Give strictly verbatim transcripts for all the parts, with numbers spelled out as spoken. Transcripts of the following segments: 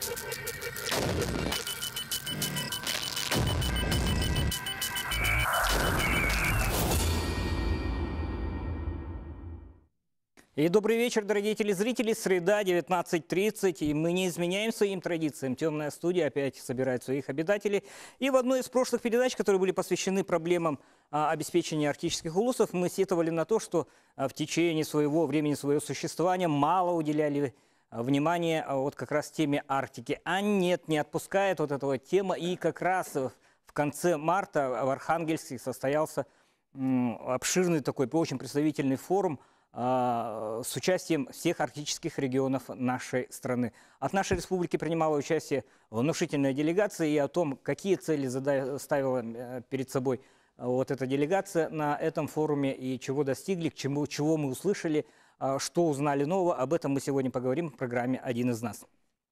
И добрый вечер, дорогие телезрители. Среда, девятнадцать тридцать, и мы не изменяем своим традициям. Темная студия опять собирает своих обитателей. И в одной из прошлых передач, которые были посвящены проблемам а, обеспечения арктических улусов, мы сетовали на то, что а, в течение своего времени, своего существования мало уделяли а, внимания а, вот как раз теме Арктики. А нет, не отпускает вот этого тема. И как раз в конце марта в Архангельске состоялся м, обширный такой, очень представительный форум с участием всех арктических регионов нашей страны. От нашей республики принимала участие внушительная делегация, и о том, какие цели ставила перед собой вот эта делегация на этом форуме и чего достигли, к чему, чего мы услышали, что узнали нового, об этом мы сегодня поговорим в программе «Один из нас».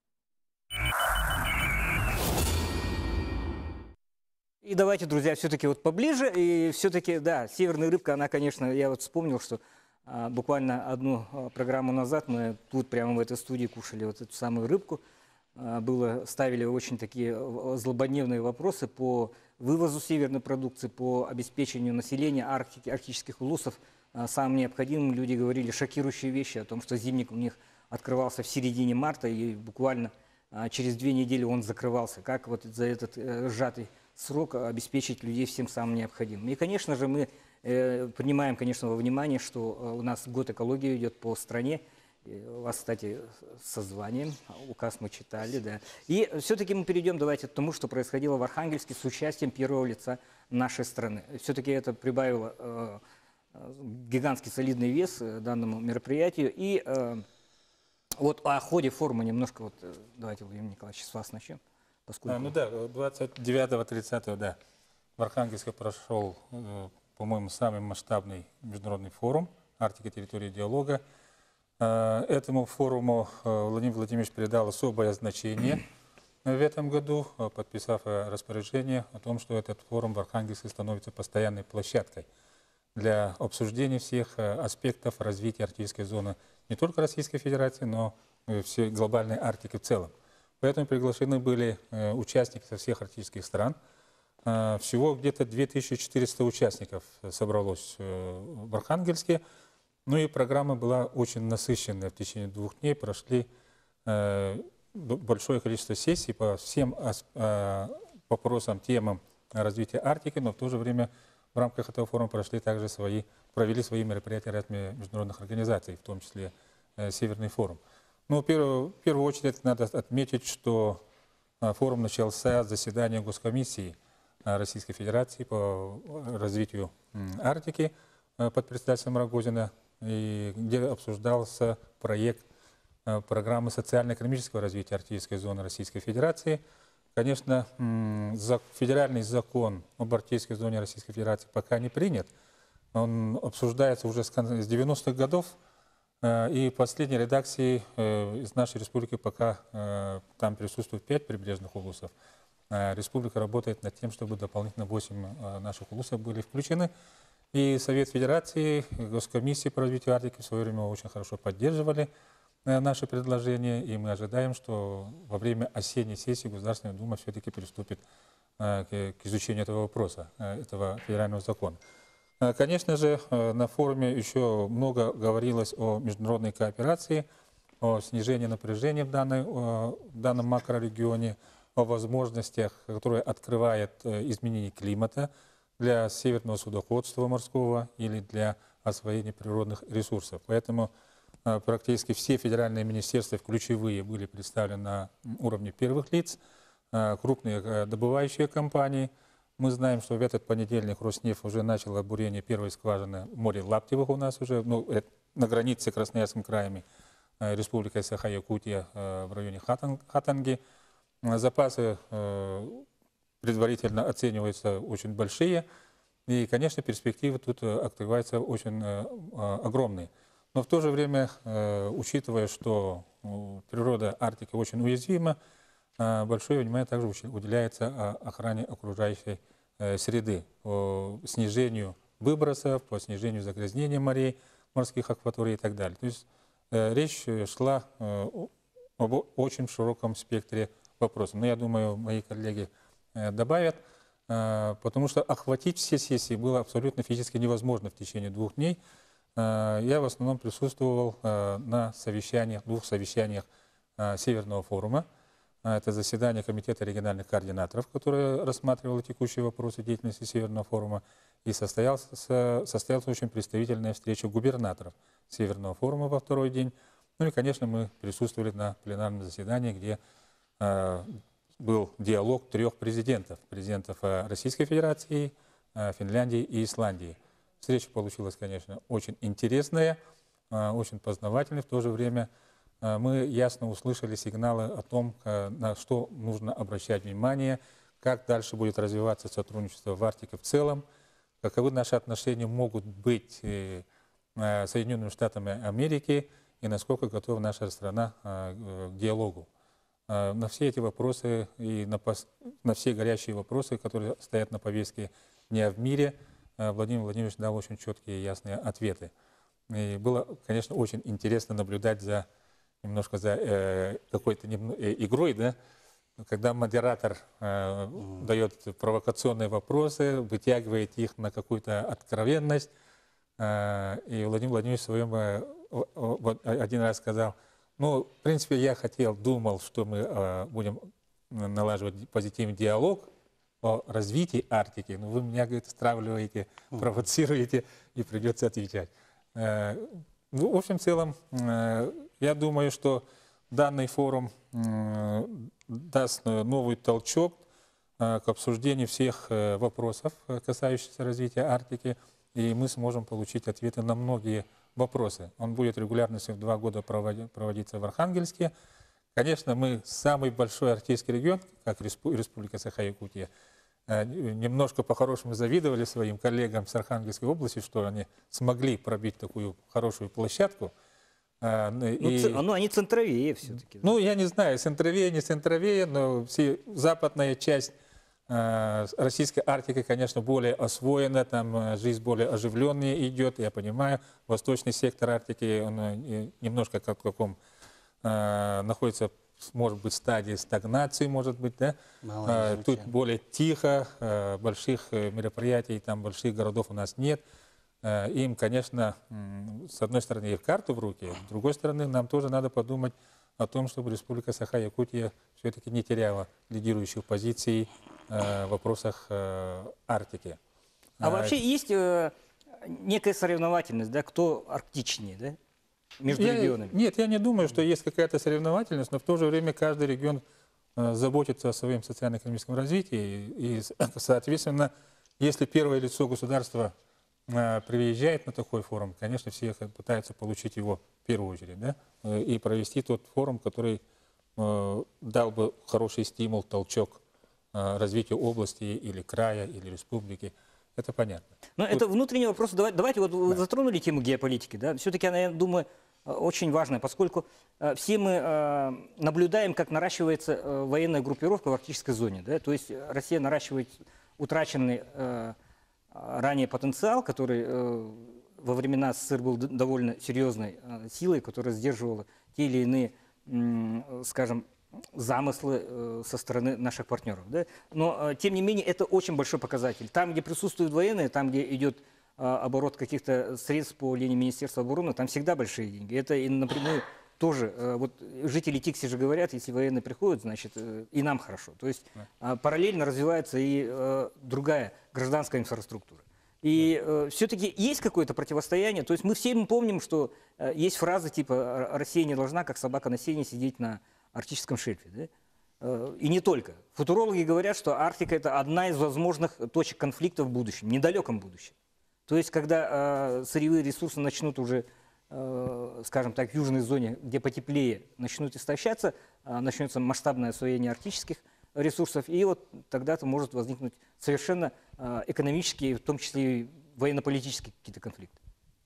И давайте, друзья, все-таки вот поближе, и все-таки, да, северная рыбка, она, конечно, я вот вспомнил, что А, буквально одну а, программу назад мы тут прямо в этой студии кушали вот эту самую рыбку. А, было, ставили очень такие злободневные вопросы по вывозу северной продукции, по обеспечению населения Арктики, арктических улусов а, самым необходимым. Люди говорили шокирующие вещи о том, что зимник у них открывался в середине марта, и буквально а, через две недели он закрывался. Как вот за этот э, сжатый срок обеспечить людей всем самым необходимым. И, конечно же, мы принимаем, конечно, во внимание, что у нас год экологии идет по стране. У вас, кстати, со званием, указ мы читали, да. И все-таки мы перейдем, давайте, к тому, что происходило в Архангельске с участием первого лица нашей страны. Все-таки это прибавило э, гигантский солидный вес данному мероприятию. И э, вот о ходе форума немножко, вот, давайте, Владимир Николаевич, с вас начнем. Поскольку... А, ну да, двадцать девятого тридцатого, да, в Архангельске прошел, по-моему, самый масштабный международный форум «Арктика. Территория диалога». Этому форуму Владимир Владимирович придал особое значение в этом году, подписав распоряжение о том, что этот форум в Архангельске становится постоянной площадкой для обсуждения всех аспектов развития арктической зоны не только Российской Федерации, но и всей глобальной Арктики в целом. Поэтому приглашены были участники со всех арктических стран. Всего где-то две тысячи четыреста участников собралось в Архангельске. Ну и программа была очень насыщенная. В течение двух дней прошли большое количество сессий по всем вопросам, темам развития Арктики, но в то же время в рамках этого форума прошли также свои, провели свои мероприятия ряд международных организаций, в том числе Северный форум. Ну, в первую, в первую очередь надо отметить, что форум начался с заседания Госкомиссии Российской Федерации по развитию Арктики под председательством Рогозина, и где обсуждался проект программы социально-экономического развития арктической зоны Российской Федерации. Конечно, федеральный закон об арктической зоне Российской Федерации пока не принят. Он обсуждается уже с девяностых годов, и в последней редакции из нашей республики пока там присутствует пять прибрежных улусов. Республика работает над тем, чтобы дополнительно восемь наших улусов были включены. И Совет Федерации, Госкомиссия по развитию Арктики в свое время очень хорошо поддерживали наши предложения. И мы ожидаем, что во время осенней сессии Государственная Дума все-таки приступит к изучению этого вопроса, этого федерального закона. Конечно же, на форуме еще много говорилось о международной кооперации, о снижении напряжения в, данной, в данном макрорегионе, о возможностях, которые открывает изменение климата для северного судоходства морского или для освоения природных ресурсов. Поэтому практически все федеральные министерства, ключевые, были представлены на уровне первых лиц, крупные добывающие компании. Мы знаем, что в этот понедельник Роснефть уже начал бурение первой скважины в море Лаптевых у нас уже, ну, на границе с Красноярским краем, Республикой Саха-Якутия в районе Хатанги. Запасы предварительно оцениваются очень большие, и, конечно, перспективы тут открываются очень огромные. Но в то же время, учитывая, что природа Арктики очень уязвима, большое внимание также уделяется охране окружающей среды, по снижению выбросов, по снижению загрязнения морей, морских акваторий и так далее. То есть речь шла об очень широком спектре вопросов. Но я думаю, мои коллеги э, добавят, э, потому что охватить все сессии было абсолютно физически невозможно в течение двух дней. Э, я в основном присутствовал э, на совещаниях, двух совещаниях э, Северного форума. Это заседание Комитета региональных координаторов, которое рассматривало текущие вопросы деятельности Северного форума, и состоялась, состоялась очень представительная встреча губернаторов Северного форума во второй день. Ну и, конечно, мы присутствовали на пленарном заседании, где э, был диалог трех президентов. Президентов э, Российской Федерации, э, Финляндии и Исландии. Встреча получилась, конечно, очень интересная, э, очень познавательная в то же время. Мы ясно услышали сигналы о том, на что нужно обращать внимание, как дальше будет развиваться сотрудничество в Арктике в целом, каковы наши отношения могут быть с Соединенными Штатами Америки и насколько готова наша страна к диалогу. На все эти вопросы и на, пос... на все горячие вопросы, которые стоят на повестке дня в мире, Владимир Владимирович дал очень четкие и ясные ответы. И было, конечно, очень интересно наблюдать за немножко за э, какой-то э, игрой, да, когда модератор э, mm-hmm. дает провокационные вопросы, вытягивает их на какую-то откровенность. Э, и Владимир Владимирович в своем э, вот один раз сказал, ну, в принципе, я хотел, думал, что мы э, будем налаживать позитивный диалог о развитии Арктики, но вы меня, говорит, стравливаете, mm-hmm. провоцируете, и придется отвечать. Э, ну, в общем, в целом, э, я думаю, что данный форум э, даст новый толчок э, к обсуждению всех э, вопросов, касающихся развития Арктики, и мы сможем получить ответы на многие вопросы. Он будет регулярностью в два года проводи, проводиться в Архангельске. Конечно, мы самый большой арктический регион, как Республика Саха-Якутия, э, немножко по-хорошему завидовали своим коллегам с Архангельской области, что они смогли пробить такую хорошую площадку. Ну, и, ну, они центровее все-таки. Ну, я не знаю, центровее, не центровее, но все, западная часть э, российской Арктики, конечно, более освоена, там э, жизнь более оживленная идет, я понимаю. Восточный сектор Арктики, он э, немножко как в каком э, находится, может быть, стадии стагнации, может быть, да? Э, тут более тихо, э, больших мероприятий, там больших городов у нас нет. Им, конечно, с одной стороны, их карту в руки, с другой стороны, нам тоже надо подумать о том, чтобы Республика Саха-Якутия все-таки не теряла лидирующих позиций в вопросах Арктики. А вообще есть некая соревновательность, да, кто арктичнее, да, между я, регионами? Нет, я не думаю, что есть какая-то соревновательность, но в то же время каждый регион заботится о своем социально-экономическом развитии. И, соответственно, если первое лицо государства приезжает на такой форум, конечно, все пытаются получить его в первую очередь, да, и провести тот форум, который э, дал бы хороший стимул, толчок э, развитию области или края, или республики. Это понятно. Но Тут... это внутренний вопрос. Давайте, давайте вот вы да. затронули тему геополитики, да, все-таки она, я думаю, очень важная, поскольку э, все мы э, наблюдаем, как наращивается э, военная группировка в арктической зоне, да, то есть Россия наращивает утраченный э, ранее потенциал, который э, во времена СССР был довольно серьезной э, силой, которая сдерживала те или иные, э, скажем, замыслы э, со стороны наших партнеров. Да? Но, э, тем не менее, это очень большой показатель. Там, где присутствуют военные, там, где идет э, оборот каких-то средств по линии Министерства обороны, там всегда большие деньги. Это и напрямую тоже, э, вот жители Тикси же говорят, если военные приходят, значит, э, и нам хорошо. То есть э, параллельно развивается и э, другая гражданская инфраструктура. И э, все-таки есть какое-то противостояние. То есть мы все мы помним, что э, есть фразы типа «Россия не должна, как собака на сене, сидеть на арктическом шельфе». Да? Э, и не только. Футурологи говорят, что Арктика – это одна из возможных точек конфликта в будущем, недалеком будущем. То есть когда э, сырьевые ресурсы начнут уже, э, скажем так, в южной зоне, где потеплее, начнут истощаться, э, начнется масштабное освоение арктических ресурсов, и вот тогда-то может возникнуть совершенно э, экономические, в том числе и военно-политические какие-то конфликты.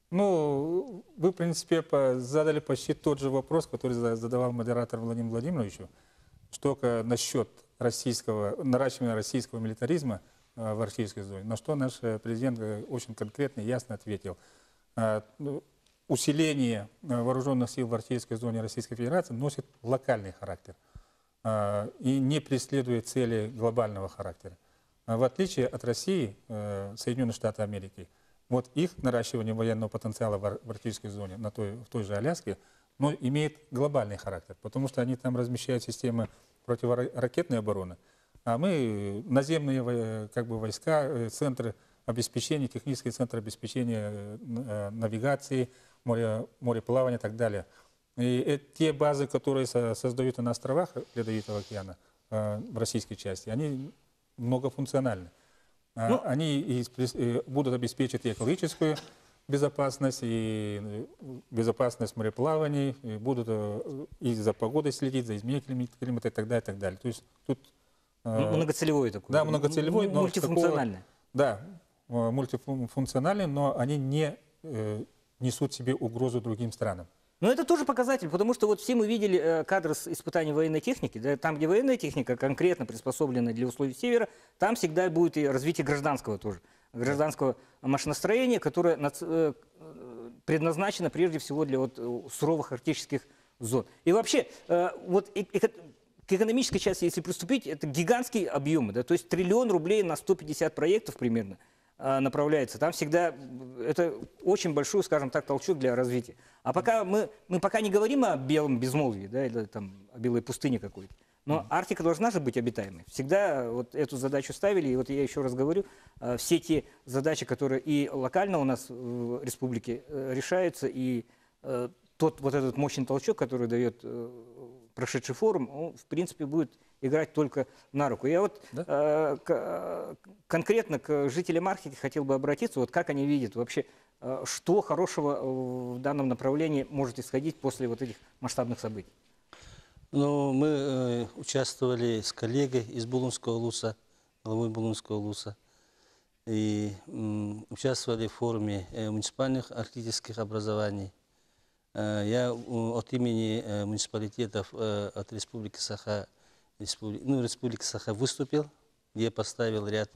Ну, вы, в принципе, задали почти тот же вопрос, который задавал модератор Владимир Владимировичу, что насчет российского, наращивания российского милитаризма э, в арктической зоне, на что наш президент очень конкретно и ясно ответил. Э, ну, усиление э, вооруженных сил в Арктической зоне Российской Федерации носит локальный характер э, и не преследует цели глобального характера. А в отличие от России, э, Соединенных Штатов Америки, вот их наращивание военного потенциала в, ар- в арктической зоне, на той, в той же Аляске, но имеет глобальный характер, потому что они там размещают системы противоракетной обороны, а мы наземные во- как бы, войска, э, центры обеспечения, технические центры обеспечения э, э, навигации, море, мореплавания и так далее. И э, те базы, которые со- создают на островах Ледовитого океана э, в российской части, они многофункциональны. А, Ну, Они и спре- э, будут обеспечить и экологическую безопасность, и э, безопасность мореплаваний, и будут э, и за погодой следить, за изменением климата, климата и так далее, и так далее. То есть тут э, м- многоцелевой такой. да, многоцелевой, м- но мультифункциональный. да, э, мультифункциональный, но они не э, несут в себе угрозу другим странам. Но это тоже показатель, потому что вот все мы видели э, кадры с испытаний военной техники, да, там, где военная техника конкретно приспособлена для условий Севера, там всегда будет и развитие гражданского тоже, гражданского машиностроения, которое нац- э, э, предназначено прежде всего для вот, э, суровых арктических зон. И вообще, э, вот и- и- к экономической части, если приступить, это гигантские объемы, да, то есть триллион рублей на сто пятьдесят проектов примерно а, направляется. Там всегда это очень большой, скажем так, толчок для развития. А пока мы, мы пока не говорим о белом безмолвии, да, или там о белой пустыне какой-то. Но Арктика должна же быть обитаемой. Всегда вот эту задачу ставили, и вот я еще раз говорю, а, все те задачи, которые и локально у нас в республике э, решаются, и э, тот вот этот мощный толчок, который дает э, прошедший форум, он, в принципе, будет играть только на руку. Я вот Да? э, к- э, конкретно к жителям Арктики хотел бы обратиться, вот как они видят вообще, э, что хорошего э, в данном направлении может исходить после вот этих масштабных событий. Ну, мы э, участвовали с коллегой из Булунского ЛУСа, главой Булунского ЛУСа, и м, участвовали в форуме э, муниципальных арктических образований. Э, я э, от имени э, муниципалитетов э, от Республики Саха, Республи- ну, Республики Саха выступил, где поставил ряд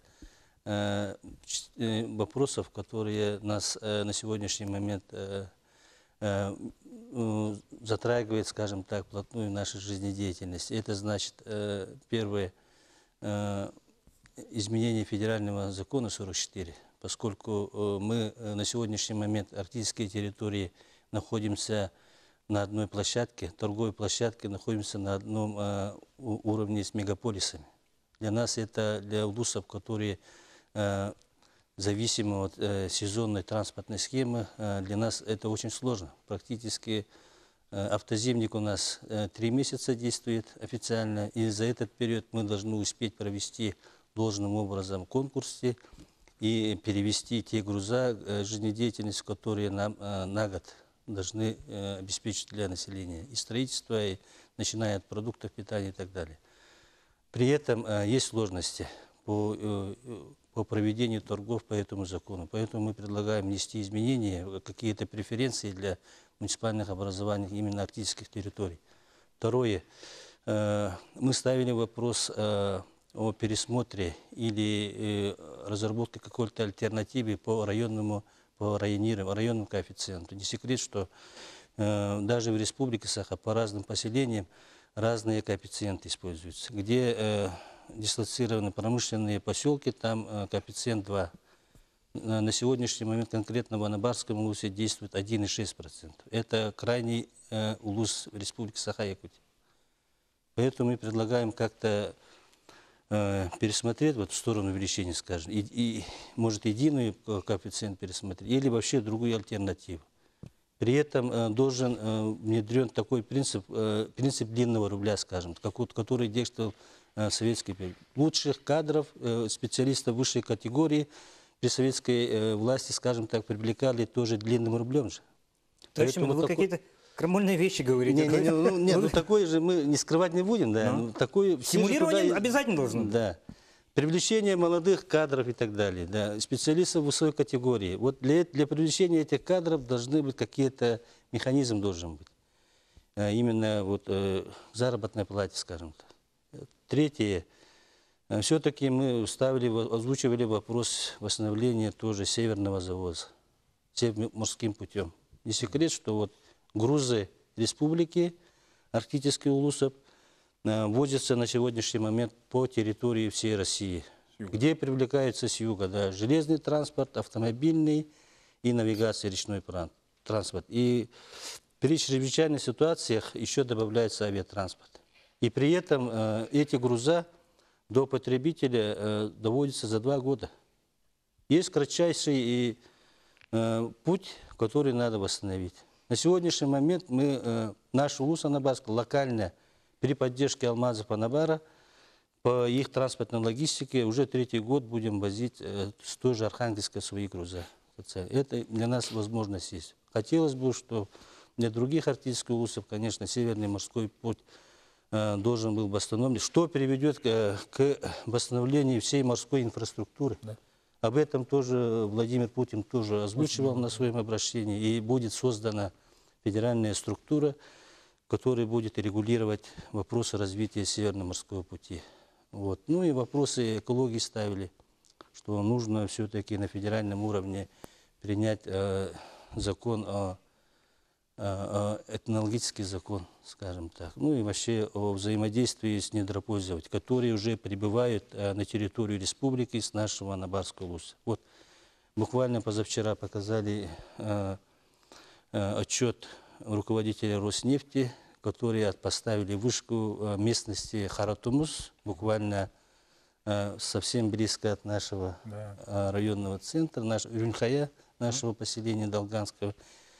э, ч- э, вопросов, которые нас э, на сегодняшний момент э, э, э, затрагивает, скажем так, плотную нашу жизнедеятельность. Это значит, э, первое, э, изменение федерального закона сорок четыре, поскольку э, мы э, на сегодняшний момент арктические территории находимся на одной площадке, торговой площадке, находимся на одном э, у- уровне с мегаполисами. Для нас это, для улусов, которые э, зависимы от э, сезонной транспортной схемы, э, для нас это очень сложно. Практически э, автозимник у нас э, три месяца действует официально, и за этот период мы должны успеть провести должным образом конкурсы и перевести те груза, э, жизнедеятельность, которые нам э, на год должны э, обеспечить для населения. И строительство, и начиная от продуктов питания и так далее. При этом э, есть сложности по, э, э, по проведению торгов по этому закону. Поэтому мы предлагаем внести изменения, э, какие-то преференции для муниципальных образований именно арктических территорий. Второе. Э, мы ставили вопрос э, о пересмотре или э, разработке какой-то альтернативы по районному, по районированию, районному коэффициенту. Не секрет, что э, даже в Республике Саха по разным поселениям разные коэффициенты используются. Где э, дислоцированы промышленные поселки, там э, коэффициент два. На, на сегодняшний момент конкретно в Анабарском улусе действует один и шесть десятых процента. Это крайний э, улус в Республике Саха-Якутия. Поэтому мы предлагаем как-то э, пересмотреть вот в сторону увеличения, скажем, и, и может единый коэффициент пересмотреть, или вообще другую альтернативу. При этом э, должен э, внедрен такой принцип, э, принцип длинного рубля, скажем, как, вот, который действовал э, в советский период. Лучших кадров, э, специалистов высшей категории при советской э, власти, скажем так, привлекали тоже длинным рублем же. Товарищ Поэтому Семен, вы такой- какие-то крамольные вещи говорите. Не, не, не, ну, не, ну такое же мы не скрывать не будем, да. Ну. Ну, такое, все же Стимулирование туда и- обязательно должно быть. Да. Привлечение молодых кадров и так далее, да, специалистов высокой категории. Вот для, для привлечения этих кадров должны быть какие-то, механизм должен быть. А именно вот э, заработной плате, скажем так. Третье. Все-таки мы ставили, озвучивали вопрос восстановления тоже северного завоза, сев- морским путем. Не секрет, что вот грузы республики Арктический улусов э, возятся на сегодняшний момент по территории всей России, где привлекаются с юга, да, железный транспорт, автомобильный и навигация, речной пран- транспорт. И при чрезвычайных ситуациях еще добавляется авиатранспорт. И при этом э, эти груза до потребителя э, доводятся за два года. Есть кратчайший и, э, путь, который надо восстановить. На сегодняшний момент мы, э, наш улус Анабаск локально при поддержке Алмазов Анабара по их транспортной логистике уже третий год будем возить э, с той же Архангельска свои груза. Это для нас возможность есть. Хотелось бы, что для других арктических улусов, конечно, Северный морской путь э, должен был восстановлен, что приведет э, к восстановлению всей морской инфраструктуры. Да. Об этом тоже Владимир Путин тоже озвучивал на своем обращении. И будет создана федеральная структура, которая будет регулировать вопросы развития Северного морского пути. Вот. Ну и вопросы экологии ставили, что нужно все-таки на федеральном уровне принять э, закон о, о, о этнологический закон, скажем так. Ну и вообще о взаимодействии с недропользователями, которые уже прибывают э, на территорию республики с нашего Анабасского улуса. Вот буквально позавчера показали э, э, отчет руководителя Роснефти, которые поставили вышку э, местности Харатумус, буквально э, совсем близко от нашего Да. э, районного центра, наш, Рюнхая, нашего поселения Долганского,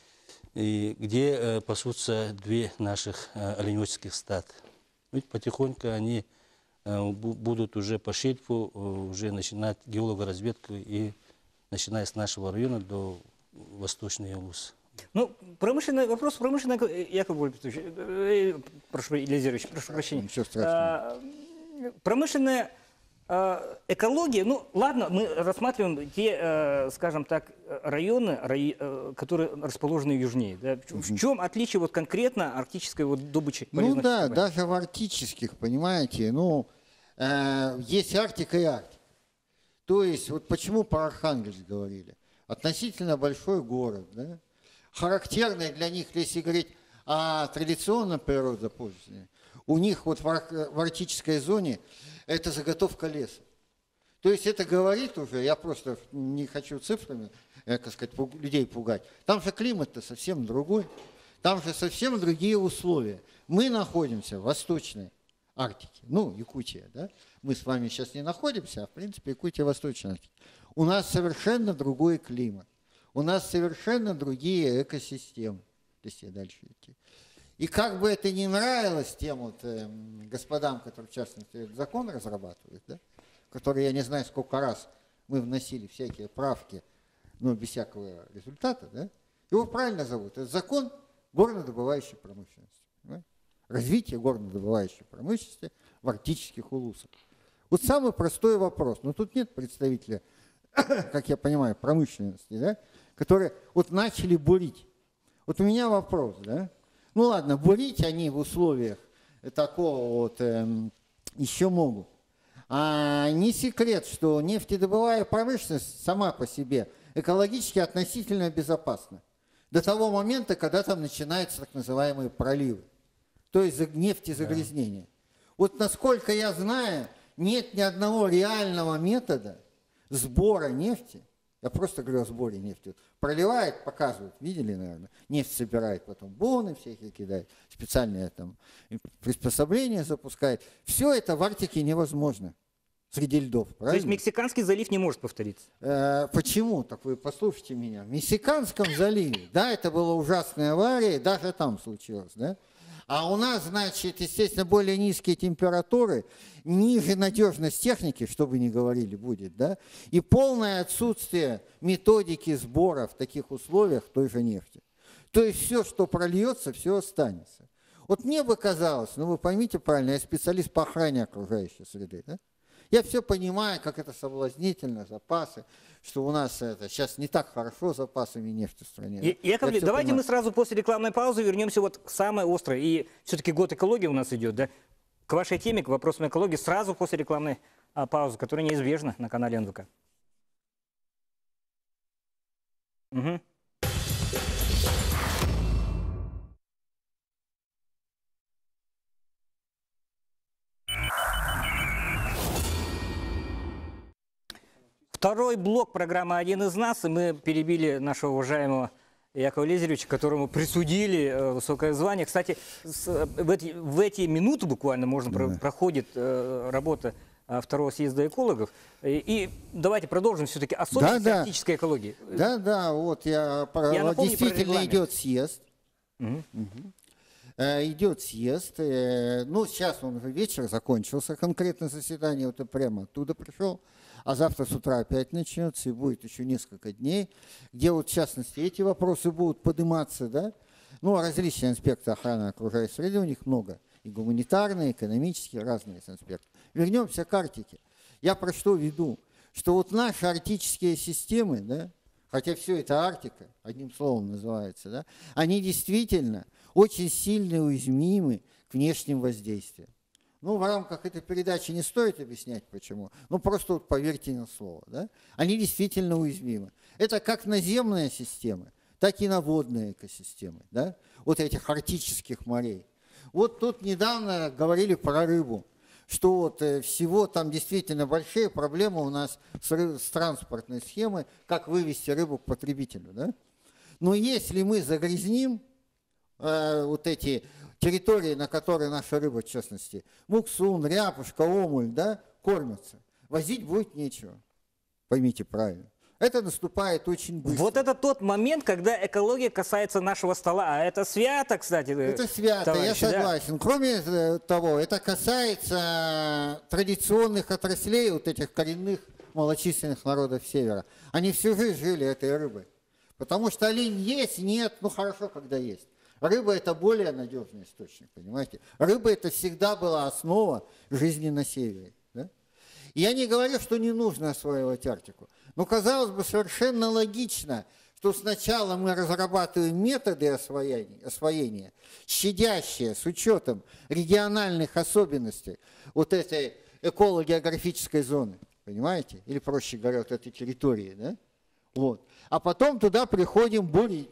и где э, пасутся две наших э, оленеводческих стад. Ведь потихоньку они э, бу- будут уже по шельфу э, уже начинать геологоразведку, и начиная с нашего района до Восточной Улуса. Ну, промышленный вопрос, промышленный, Яков Гульбертович, э, прошу, Илья Зерович, прошу прощения. Ничего страшного. А, промышленная а, экология, ну, ладно, мы рассматриваем те, э, скажем так, районы, рай- э, которые расположены южнее. Да? В, в чем отличие вот конкретно арктической вот добычи Ну полезных да, ископаемых? даже в арктических, понимаете, ну, э, есть Арктика и Арктика. То есть, вот почему про Архангельск говорили. Относительно большой город, да? Характерный для них, если говорить о традиционном природопользовании, у них вот в, ар- в арктической зоне это заготовка леса. То есть это говорит уже, я просто не хочу цифрами, э, как сказать, пуг- людей пугать, там же климат-то совсем другой, там же совсем другие условия. Мы находимся в Восточной Арктике, ну, Якутия, да? Мы с вами сейчас не находимся, а в принципе Якутия Восточная Арктика. У нас совершенно другой климат. У нас совершенно другие экосистемы, если дальше идти. И как бы это ни нравилось тем вот, э, господам, которые, в частности, этот закон разрабатывают, да, которые, я не знаю, сколько раз мы вносили всякие правки, но без всякого результата, да, его правильно зовут. Это закон горнодобывающей промышленности. Понимаете? Развитие горнодобывающей промышленности в арктических улусах. Вот самый простой вопрос. Но тут нет представителя, как я понимаю, промышленности, да, которые вот начали бурить. Вот у меня вопрос, да. Ну ладно, бурить они в условиях такого вот эм, еще могут. А не секрет, что нефтедобывая промышленность сама по себе экологически относительно безопасна. До того момента, когда там начинаются так называемые проливы. То есть нефтезагрязнение. Вот насколько я знаю, нет ни одного реального метода сбора нефти. Я просто говорю о сборе нефти. Вот проливает, показывают, видели, наверное, нефть собирает, потом боны всякие кидает, специальные там приспособления запускает. Все это в Арктике невозможно среди льдов, То есть правильно? Мексиканский залив не может повториться? Э, почему? Так вы послушайте меня. В Мексиканском заливе, да, это была ужасная авария, даже там случилось, да? А у нас, значит, естественно, более низкие температуры, ниже надежность техники, что бы ни говорили, будет, да, и полное отсутствие методики сбора в таких условиях той же нефти. То есть все, что прольется, все останется. Вот мне бы казалось, ну вы поймите правильно, я специалист по охране окружающей среды, да? Я все понимаю, как это соблазнительно, запасы, что у нас это сейчас не так хорошо с запасами нефти в стране. И- Яков Я Леонидович, всё давайте понимаю. мы сразу после рекламной паузы вернемся вот к самой острой. И все-таки год экологии у нас идет, да? К вашей теме, к вопросам экологии, сразу после рекламной а, паузы, которая неизбежна на канале эн вэ ка. Мгм. Второй блок программы «Один из нас», и мы перебили нашего уважаемого Якова Лезеревича, которому присудили э, высокое звание. Кстати, с, в, эти, в эти минуты буквально можно Да. про, проходит э, работа э, второго съезда экологов. И, и давайте продолжим все-таки особенности Да, да. арктической экологии. Да, да, вот я, про- Я вот напомню про действительно регламент. идет съезд. Мгм. Э, Идет съезд. э, Ну, сейчас он уже вечер закончился, конкретно заседание, вот я прямо оттуда пришел. А завтра с утра опять начнется, и будет еще несколько дней, где вот, в частности, эти вопросы будут подниматься, да. Ну, а различные аспекты охраны окружающей среды у них много. И гуманитарные, и экономические, разные аспекты. Вернемся к Арктике. Я про что веду? Что вот наши арктические системы, да, хотя все это Арктика, одним словом называется, да, они действительно очень сильно уязвимы к внешним воздействиям. Ну, в рамках этой передачи не стоит объяснять, почему. Ну, просто вот поверьте на слово. Да? Они действительно уязвимы. Это как наземные системы, так и наводные экосистемы. Да? Вот этих арктических морей. Вот тут недавно говорили про рыбу, что вот э, всего там действительно большие проблемы у нас с, ры- с транспортной схемой, как вывести рыбу к потребителю. Да? Но если мы загрязним э, вот эти территории, на которые наша рыба, в частности, муксун, ряпушка, омуль, да, кормятся, возить будет нечего. Поймите правильно. Это наступает очень быстро. Вот это тот момент, когда экология касается нашего стола. А это свято, кстати. Это свято, я товарищи, да. согласен. Кроме э, того, это касается традиционных отраслей, вот этих коренных малочисленных народов Севера. Они всю жизнь жили этой рыбой. Потому что олень есть, нет, ну хорошо, когда есть. Рыба – это более надежный источник, понимаете? Рыба – это всегда была основа жизни на севере. Да? И я не говорю, что не нужно осваивать Арктику. Но, казалось бы, совершенно логично, что сначала мы разрабатываем методы освоения, освоения, щадящие с учетом региональных особенностей вот этой эколого-географической зоны, понимаете? Или, проще говоря, вот этой территории. Да? Вот. А потом туда приходим бурить.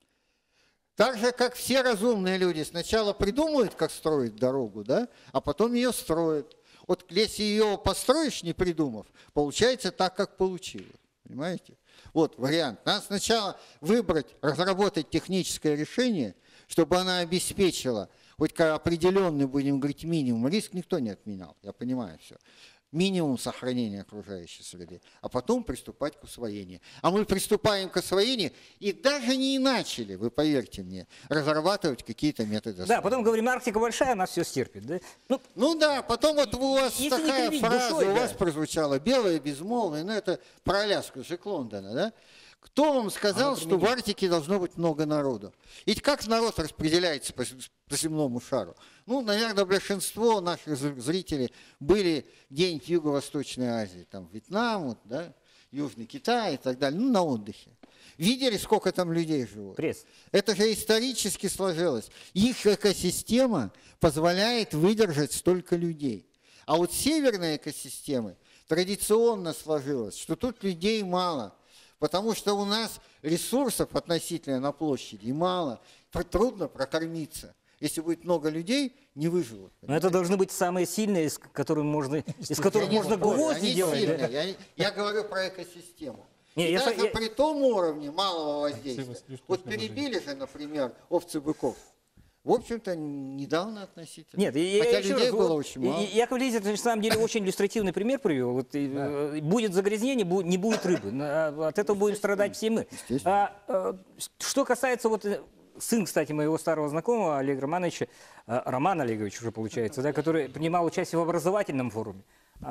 Так же, как все разумные люди сначала придумывают, как строить дорогу, да, а потом ее строят. Вот если ее построишь, не придумав, получается так, как получилось. Понимаете? Вот вариант. Надо сначала выбрать, разработать техническое решение, чтобы она обеспечила хоть как определенный, будем говорить, минимум. Риск никто не отменял, я понимаю все. Минимум сохранения окружающей среды, а потом приступать к усвоению. А мы приступаем к освоению и даже не начали, вы поверьте мне, разрабатывать какие-то методы освоения. Да, потом говорим, Арктика большая, она все стерпит. Да? Ну, Ну да, потом вот у вас Если не такая кривить фраза, душой, у вас да. прозвучала, белое безмолвие, ну это про Аляску, Джек Лондона, да? Кто вам сказал, что в Арктике должно быть много народу? Ведь как народ распределяется по, по земному шару? Ну, наверное, большинство наших зрителей были где-нибудь в Юго-Восточной Азии, там Вьетнам, вот, да, Южный Китай и так далее, ну, на отдыхе. Видели, сколько там людей живут? пресс. Это же исторически сложилось. Их экосистема позволяет выдержать столько людей. А вот северные экосистемы традиционно сложилось, что тут людей мало. Потому что у нас ресурсов относительно на площади мало, трудно прокормиться. Если будет много людей, не выживут. Но это должны быть самые сильные, из которых можно, из которых Я не можно спорю, гвозди они делать. сильные. да? Я, я говорю про экосистему. Не, И я даже со- я- при том уровне малого воздействия. Слушай, Вот слушай, перебили же, например, овцы-быков. В общем-то, недавно относительно. Нет, я- Хотя я еще людей раз, было вот, очень и- мало. и Яков Лизер, на самом деле, очень иллюстративный пример привел. Вот, и, э, будет загрязнение, бу- не будет рыбы. На- От этого будем страдать все мы. Естественно. А, э, что касается вот э, сын, кстати, моего старого знакомого Олега Романовича, э, Роман Олегович уже получается, да, который принимал участие в образовательном форуме.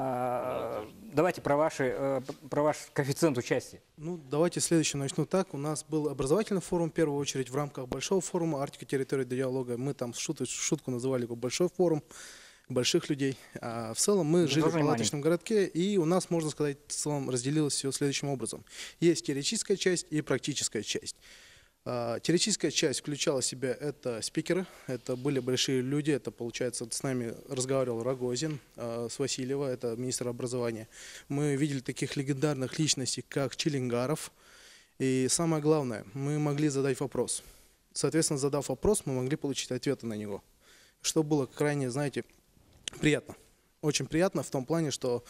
А, давайте про, ваши, э, про ваш коэффициент участия. Ну, давайте следующее начну так. У нас был образовательный форум, в первую очередь, в рамках большого форума «Арктика. Территория диалога». Мы там шутку, шутку называли его «Большой форум» больших людей. А в целом мы жили в тоже палаточном городке, и у нас, можно сказать, в целом разделилось все следующим образом. Есть теоретическая часть и практическая часть. А, Теоретическая часть включала в себя это спикеры, это были большие люди, это, получается, с нами разговаривал Рогозин а, с Васильева, это министр образования. Мы видели таких легендарных личностей, как Челенгаров. И самое главное, мы могли задать вопрос. Соответственно, задав вопрос, мы могли получить ответы на него. Что было крайне, знаете, приятно. Очень приятно в том плане, что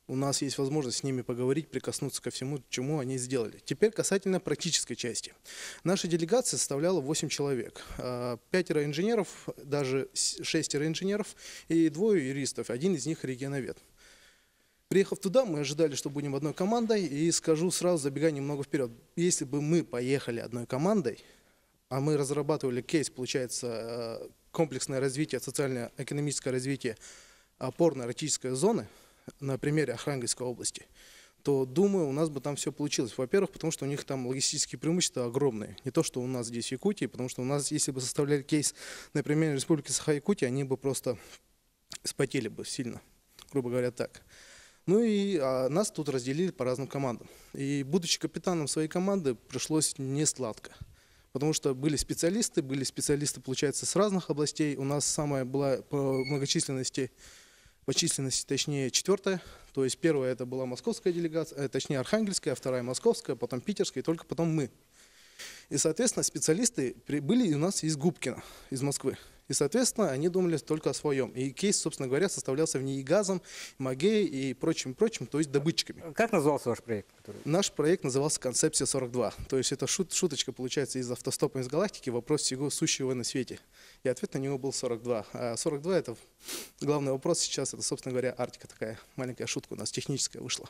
у нас есть возможность с ними поговорить, прикоснуться ко всему, чему они сделали. Теперь касательно практической части. Наша делегация составляла восемь человек. А, Пятеро инженеров, даже с- шестеро инженеров и двое юристов. Один из них регионовед. Приехав туда, мы ожидали, что будем одной командой. И скажу сразу, забегая немного вперед. Если бы мы поехали одной командой, а мы разрабатывали кейс, получается, э, комплексное развитие, социально-экономическое развитие опорно-эротической зоны на примере Архангельской области, то, думаю, у нас бы там все получилось. Во-первых, потому что у них там логистические преимущества огромные. Не то, что у нас здесь в Якутии, потому что у нас, если бы составляли кейс на примере Республики Саха-Якутия, они бы просто спотели бы сильно, грубо говоря, так. Ну и а, нас тут разделили по разным командам. И будучи капитаном своей команды, пришлось не сладко. Потому что были специалисты, были специалисты, получается, с разных областей. У нас самая была по многочисленности, по численности, точнее, четвертая. То есть первая это была московская делегация, э, точнее Архангельская, вторая московская, потом питерская, и только потом мы. И, соответственно, специалисты при- были у нас из Губкина, из Москвы. И, соответственно, они думали только о своем. И кейс, собственно говоря, составлялся в НИИ газом, МАГЕ и прочим-прочим, то есть добытчиками. Как назывался ваш проект? Который... Наш проект назывался «Концепция сорок два». То есть это шут, шуточка, получается, из автостопа из галактики, вопрос всего сущего на свете. И ответ на него был сорок два. А сорок два – это главный вопрос сейчас, это, собственно говоря, Арктика. Такая маленькая шутка у нас техническая вышла.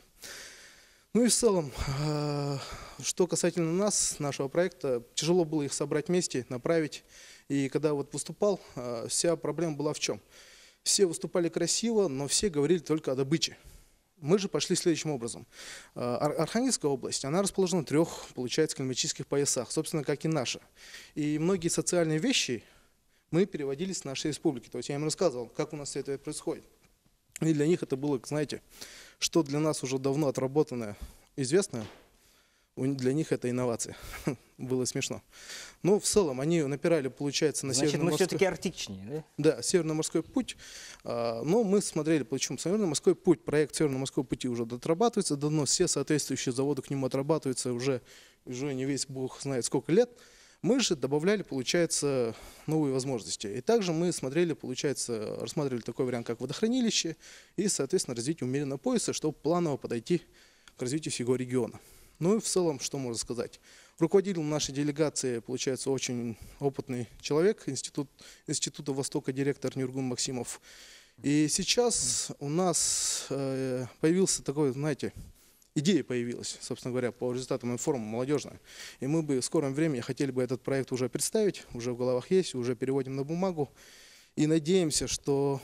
Ну и в целом, э, что касательно нас, нашего проекта, тяжело было их собрать вместе, направить. И когда вот выступал, э, вся проблема была в чем? Все выступали красиво, но все говорили только о добыче. Мы же пошли следующим образом. Э, Ар- Архангельская область, она расположена в трех, получается, климатических поясах, собственно, как и наша. И многие социальные вещи мы переводили с нашей республики. То есть я им рассказывал, как у нас все это происходит. И для них это было, знаете, что для нас уже давно отработанное, известное, у- для них это инновация. Было смешно. Но в целом они напирали, получается, на Значит, мы северно-морской... все-таки арктичнее, да? Да, Северно-морской путь. А, Но мы смотрели, почему Северно-морской путь, проект Северно-морского пути уже дотрабатывается, давно все соответствующие заводы к нему отрабатываются уже, уже не весь бог знает сколько лет. Мы же добавляли, получается, новые возможности. И также мы смотрели, получается, рассматривали такой вариант, как водохранилище и, соответственно, развитие умеренного пояса, чтобы планово подойти к развитию всего региона. Ну и в целом, что можно сказать? Руководитель нашей делегации, получается, очень опытный человек, институт, Института Востока, директор Нюргун Максимов. И сейчас у нас э, появился такой, знаете, идея появилась, собственно говоря, по результатам информа молодежная. И мы бы в скором времени хотели бы этот проект уже представить, уже в головах есть, уже переводим на бумагу. И надеемся, что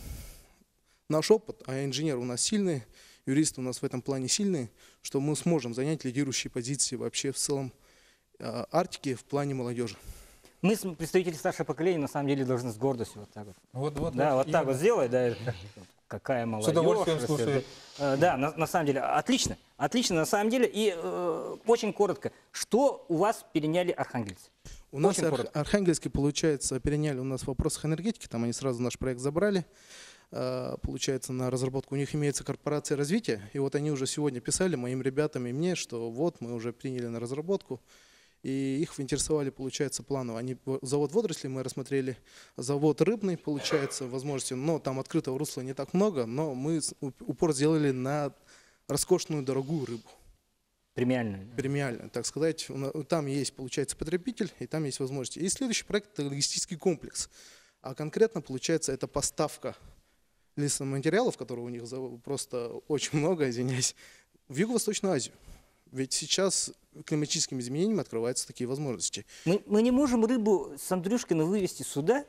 наш опыт, а инженер у нас сильный, юристы у нас в этом плане сильные, что мы сможем занять лидирующие позиции вообще в целом э, Арктики в плане молодежи. Мы, с- представители старшего поколения, на самом деле должны с гордостью вот так вот. Вот, вот, Да, вот так именно. вот сделай, да. Какая молодежь. удовольствием растет, слушаю. да. Э, Да, на, на самом деле, отлично, отлично, на самом деле. И э, очень коротко, что у вас переняли архангельцы? У нас Очень Арх- коротко. Архангельский, получается, переняли у нас в вопросах энергетики, там они сразу наш проект забрали, э, получается, на разработку. У них имеется корпорация развития, и вот они уже сегодня писали моим ребятам и мне, что вот мы уже приняли на разработку, и их интересовали, получается, планово. Они, в- завод водорослей мы рассмотрели, завод рыбный, получается, возможности, но там открытого русла не так много, но мы с- уп- упор сделали на роскошную, дорогую рыбу. Премиальные. Премиальная, так сказать. У на- Там есть, получается, потребитель, и там есть возможности. И следующий проект – это логистический комплекс. А конкретно, получается, это поставка лесоматериалов, которые у них за- просто очень много, извиняюсь, в Юго-Восточную Азию. Ведь сейчас климатическими изменениями открываются такие возможности. Мы, мы не можем рыбу с Андрюшкина вывести сюда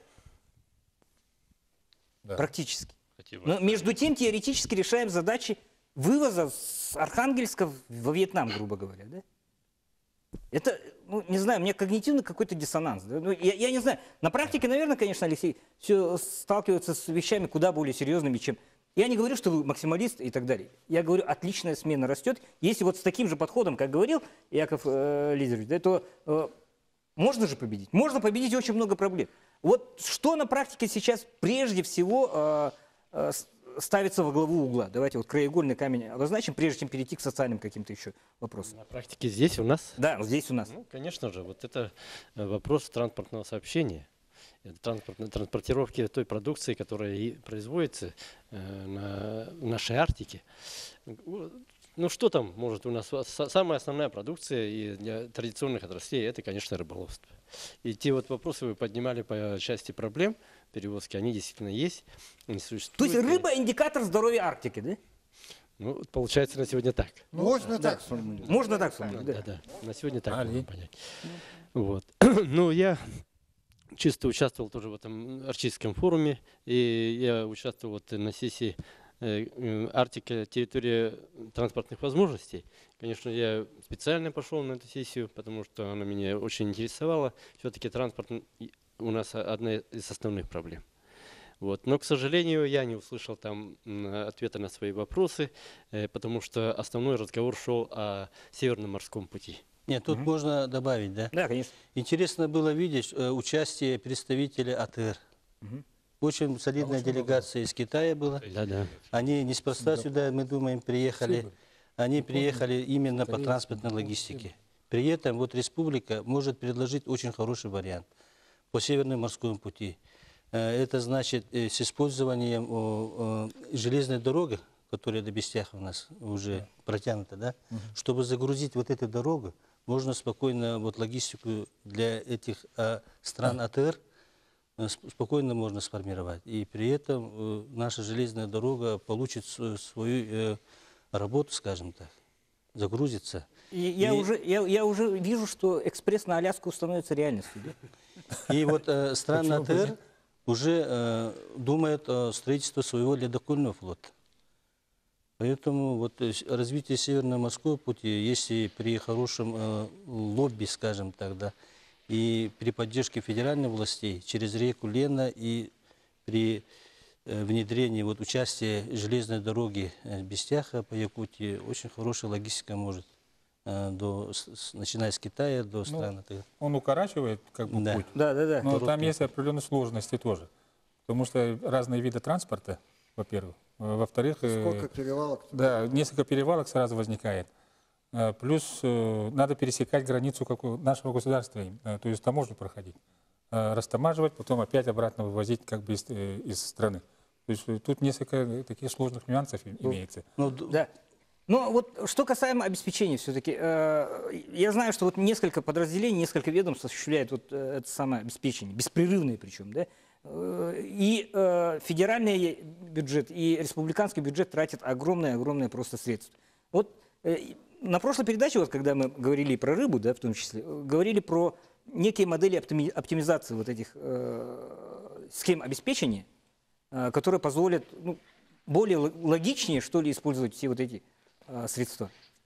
Да. практически. Хотим Но между тем теоретически решаем задачи вывоза с Архангельска в- во Вьетнам, грубо говоря. Да? Это, ну, не знаю, у меня когнитивно какой-то диссонанс. Да? Ну, я, я не знаю. На практике, наверное, конечно, Алексей, все сталкивается с вещами куда более серьезными, чем... Я не говорю, что вы максималист и так далее. Я говорю, отличная смена растет. Если вот с таким же подходом, как говорил Яков э, Лидерович, да, то э, можно же победить. Можно победить очень много проблем. Вот что на практике сейчас прежде всего э, э, с- ставится во главу угла? Давайте вот краеугольный камень обозначим, прежде чем перейти к социальным каким-то еще вопросам. На практике здесь у нас, Да, вот здесь у нас. ну, конечно же, вот это э, вопрос транспортного сообщения. э, транспортной транспортировки той продукции, которая и производится э, на в нашей Арктике. Ну что там может у нас? С- Самая основная продукция и для традиционных отраслей это, конечно, рыболовство. И те вот вопросы вы поднимали по части проблем перевозки, они действительно есть. Они То существуют. есть рыба индикатор здоровья Арктики, да? Ну, получается на сегодня так. Можно так сформулировать. Можно так сформулировать, Да, да. да. На сегодня так Али. можно понять. Вот. Ну, я чисто участвовал тоже в этом арктическом форуме, и я участвовал вот на сессии э, э, Арктика, территория транспортных возможностей. Конечно, я специально пошел на эту сессию, потому что она меня очень интересовала. Все-таки транспорт м, и у нас о- одна из основных проблем. Вот. Но, к сожалению, я не услышал там м, ответа на свои вопросы, э, потому что основной разговор шел о Северном морском пути. Нет, тут можно добавить, да? Да, конечно. Интересно было видеть э, участие представителей АТР. Очень солидная делегация из Китая была. Да, да. Они неспроста сюда, мы думаем, приехали. Они приехали именно по транспортной логистике. При этом вот республика может предложить очень хороший вариант по Северному морскому пути. Э, Это значит э, с использованием о, о, железной дороги, которая до Бестяха у нас уже протянута, да, чтобы загрузить вот эту дорогу, можно спокойно вот логистику для этих э, стран АТР э, сп- спокойно можно сформировать. И при этом э, наша железная дорога получит с- свою э, работу, скажем так, загрузится. И я, И- уже, я, я уже вижу, что экспресс на Аляску становится реальностью. Да? И вот э, страны АТР уже э, думают о строительстве своего ледокольного флота. Поэтому вот э, с- развитие Северного морского пути, если при хорошем э, лобби, скажем так, да, и при поддержке федеральных властей через реку Лена и при э, внедрении вот участия железной дороги э, Бестяха по Якутии, очень хорошая логистика может, э, до, с- с- начиная с Китая до стран АТР. Он укорачивает как бы Да. путь, Да, да, да. но там есть определенные сложности тоже. Потому что разные виды транспорта, во-первых. Э, Во-вторых, э, Сколько перевалок? да, несколько перевалок сразу возникает. Э, Плюс э, надо пересекать границу какого- нашего государства, им, э, то есть таможню проходить. Э, Растамаживать, потом опять обратно вывозить как бы из, э, из страны. То есть э, тут несколько э, таких сложных нюансов и- имеется. Ну, д- Да. Но вот что касаемо обеспечения все-таки, я знаю, что вот несколько подразделений, несколько ведомств осуществляют вот э, это самое обеспечение, беспрерывное причем, да? Э, И э, федеральный бюджет, и республиканский бюджет тратят огромное-огромное просто средств. Вот э, и на прошлой передаче, вот когда мы говорили про рыбу, да, в том числе, э, говорили про некие модели оптими- оптимизации вот этих э, схем обеспечения, э, которые позволят ну, более ло- логичнее, что ли, использовать все вот эти э, средства.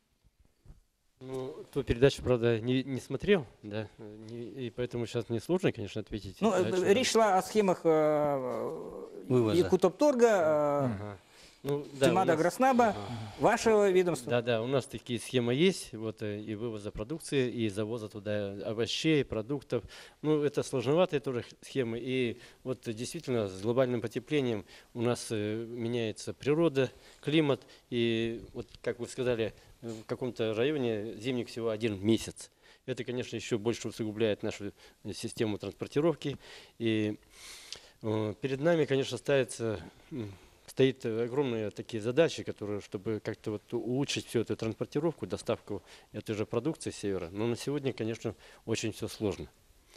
Ну, ту передачу, правда, не, не смотрел, да, не- и поэтому сейчас мне сложно, конечно, ответить. Ну, Да, э, что- речь шла о схемах э, Вывоза. Якутопторга, э, Ага. Ну, да, у Тимада нас- Гроснабо, Ага. вашего ведомства. Да, да, у нас такие схемы есть, вот э, и вывоза продукции, и завоза туда овощей, продуктов. Ну, это сложноватые тоже х- схемы. И вот э, действительно с глобальным потеплением у нас э, меняется природа, климат. И вот, как вы сказали, э, в каком-то районе зимник всего один месяц. Это, конечно, еще больше усугубляет нашу э, систему транспортировки. И э, перед нами, конечно, ставится м, стоит э, огромные такие задачи, которые, чтобы как-то вот улучшить всю эту транспортировку, доставку этой же продукции с севера. Но на сегодня, конечно, очень все сложно.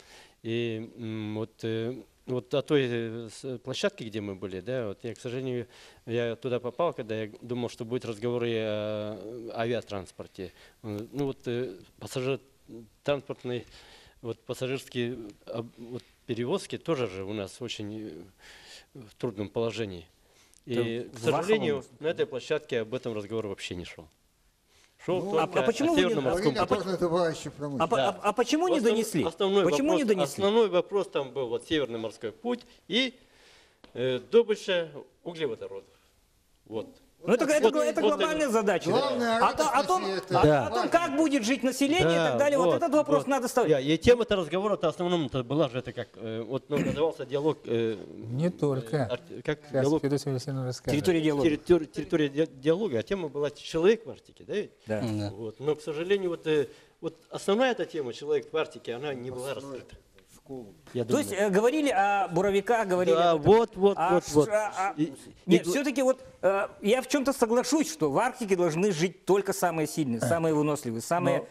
И м, вот, э, вот о той э, с- площадке, где мы были, да, вот я, к сожалению, я туда попал, когда я думал, что будет разговор и о авиатранспорте. Э, Ну вот э, пассажир транспортный, вот пассажирские э, об- вот, перевозки тоже же у нас очень э, в трудном положении. И, Это к в Ваховом сожалению, области? на этой площадке об этом разговор вообще не шел. Шел Ну, только а почему о вы не- Северном морском Говорили о пути. горнодобывающей А, промышленности. по- Да. а- а почему не Основ- донесли? Основной Почему вопрос, не донесли? Основной вопрос там был вот Северный морской путь и э, добыча углеводородов. Вот. Ну, это, это, Вот- это вот глобальная задача. Главная А, то- о том, радость, а- Да. о том, как будет жить население и так далее, вот, этот вопрос вот. надо ставить. Я- И тема-то разговора-то основном-то была же это как, э, вот ну, назывался диалог... э, Не только. ар- как Сейчас диалог Федосия Алексеевна расскажет. Территория диалога. территори- территория ди- диалога, а тема была «Человек в Арктике», да ведь? Да. Да. Вот. Но, к сожалению, вот, э, вот основная эта тема «Человек в Арктике», она не была раскрыта. Я То думаю. есть э, говорили о буровиках, говорили Да, об этом. вот, вот, А вот, ш- вот. а- а- И- Нет, и- все-таки вот э, я в чем-то соглашусь, что в Арктике должны жить только самые сильные, самые выносливые, самые...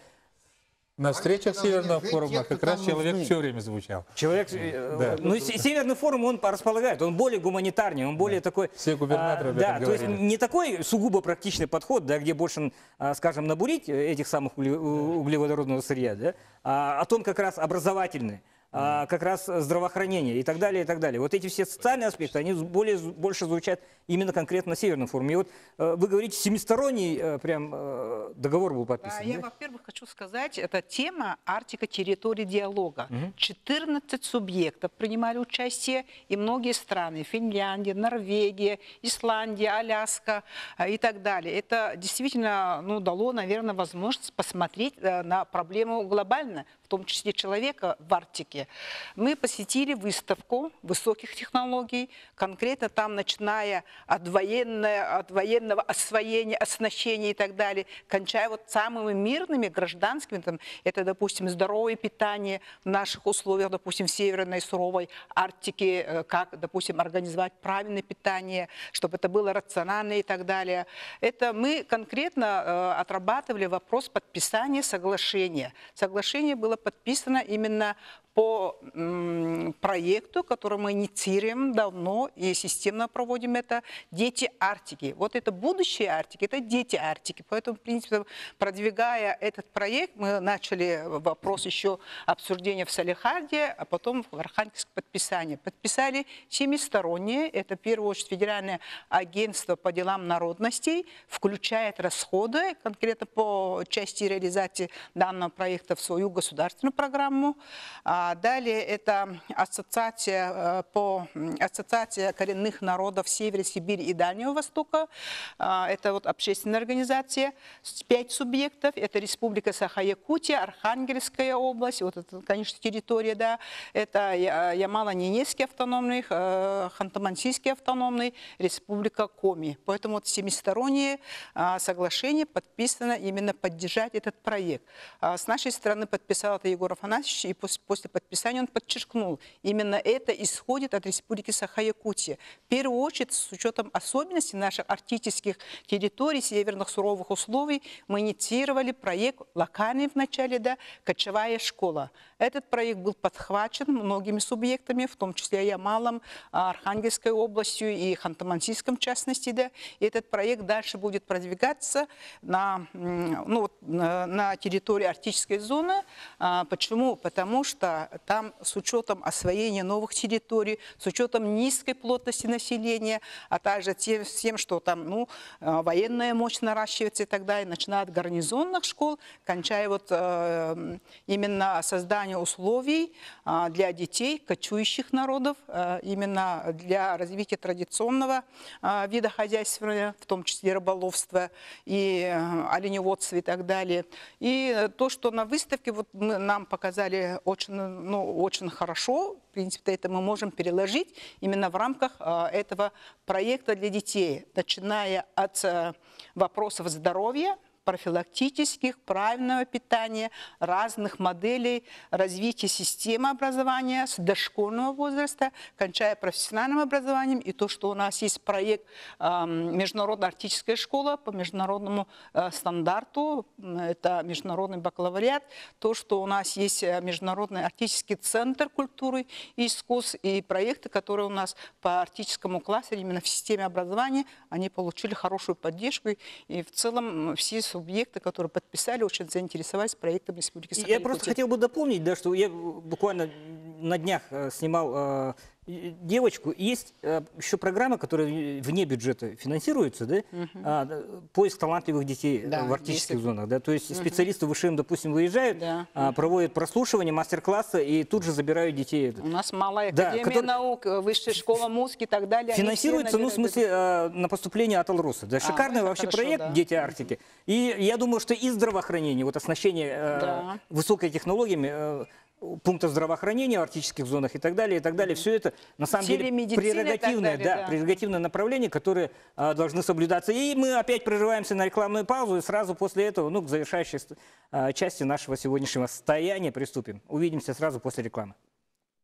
На встречах должны Северного жить форума те, кто как раз там человек нужны. все время звучал. Человек, э, Да. ну, и Се- Северный форум, он располагает, он более гуманитарный, он более такой... Все губернаторы а, об этом да, то есть говорили. не такой сугубо практичный подход, да, где больше, а, скажем, набурить этих самых угле- углеводородного сырья, да, а о том как раз образовательный, а, как раз здравоохранение и так далее, и так далее. Вот эти все социальные аспекты, они более, больше звучат именно конкретно на Северном форуме. И вот э, вы говорите, семисторонний э, прям э, договор был Да, подписан. я, да? во-первых, хочу сказать, это тема Арктика территории диалога. четырнадцать субъектов принимали участие, и многие страны, Финляндия, Норвегия, Исландия, Аляска а, и так далее. Это действительно ну, дало, наверное, возможность посмотреть э, на проблему глобально, в том числе человека в Арктике. Мы посетили выставку высоких технологий, конкретно там, начиная от, военного, от военного освоения, оснащения и так далее, кончая вот самыми мирными, гражданскими, там, это, допустим, здоровое питание в наших условиях, допустим, в северной суровой Арктике, э, как, допустим, организовать правильное питание, чтобы это было рационально и так далее. Это мы конкретно э, отрабатывали вопрос подписания соглашения. Соглашение было подписано именно по м, проекту, который мы инициируем давно и системно проводим это «Дети Арктики». Вот это будущее Арктики, это дети Арктики. Поэтому, в принципе, продвигая этот проект, мы начали вопрос еще обсуждения в Салехарде, а потом в Архангельске подписание. Подписали семисторонние, это в первую очередь Федеральное агентство по делам народностей, включает расходы конкретно по части реализации данного проекта в свою государственную программу. А далее это ассоциация, э, по, ассоциация коренных народов Севера Сибири и Дальнего Востока. А, это вот общественная организация. С- Пять субъектов. Это Республика Саха-Якутия, Архангельская область. Вот это, конечно, территория, да. Это Я- Ямало-Ненецкий автономный, э, Ханты-Мансийский автономный, Республика Коми. Поэтому вот семистороннее а, соглашение подписано именно поддержать этот проект. А, с нашей стороны подписал это Егор Афанасьевич, и после, после подписания он подчеркнул, именно это исходит от Республики Саха-Якутия. В первую очередь, с учетом особенностей наших арктических территорий, северных суровых условий, мы инициировали проект локальный вначале, да, «Кочевая школа». Этот проект был подхвачен многими субъектами, в том числе Ямалом, Архангельской областью и Ханты-Мансийском в частности. Да. И этот проект дальше будет продвигаться на, м, ну, вот, на, на территории арктической зоны. А, почему? Потому что там с учетом освоения новых территорий, с учетом низкой плотности населения, а также тем, с тем, что там ну, э, военная мощь наращивается и так далее, начиная от гарнизонных школ, кончая вот, э, именно созданием условий э, для детей, кочующих народов, э, именно для развития традиционного э, вида хозяйства, в том числе рыболовства и э, оленеводства и так далее. И э, то, что на выставке вот, мы, нам показали очень, ну, очень хорошо, в принципе, это мы можем переложить именно в рамках э, этого проекта для детей, начиная от э, вопросов здоровья, профилактических, правильного питания, разных моделей развития системы образования с дошкольного возраста, кончая профессиональным образованием. И то, что у нас есть проект э, Международная арктическая школа по международному э, стандарту, это международный бакалавриат, то, что у нас есть Международный арктический центр культуры и искусств, и проекты, которые у нас по арктическому кластеру, именно в системе образования, они получили хорошую поддержку. И в целом все субъекты, которые подписали, очень заинтересовались проектом Республики Я Саха-Якутия. просто хотел бы дополнить, да, что я буквально на днях э, снимал э, девочку. Есть э, еще программа, которая вне бюджета финансируется, да, а, да, поиск талантливых детей э, Да, в арктических если- зонах. Да, то есть специалисты ВШМ, допустим, выезжают, Да. а, проводят прослушивание, мастер-классы и тут же забирают детей. У нас малая Да, академия который- наук, высшая школа музыки и так далее. они Финансируется, все ну, в набирают смысле, э, на поступление от Алроса. Да, шикарный это вообще хорошо, проект да. «Дети Арктики». И я думаю, что и здравоохранение, вот оснащение э, Да. высокой технологиями, э, пунктов здравоохранения в арктических зонах и так далее, и так далее, все это на самом деле Телемедицина и так прерогативное, далее, да, да. прерогативное направление, которое э, должны соблюдаться. И мы опять прерываемся на рекламную паузу, и сразу после этого, ну, к завершающей э, части нашего сегодняшнего состояния приступим. Увидимся сразу после рекламы.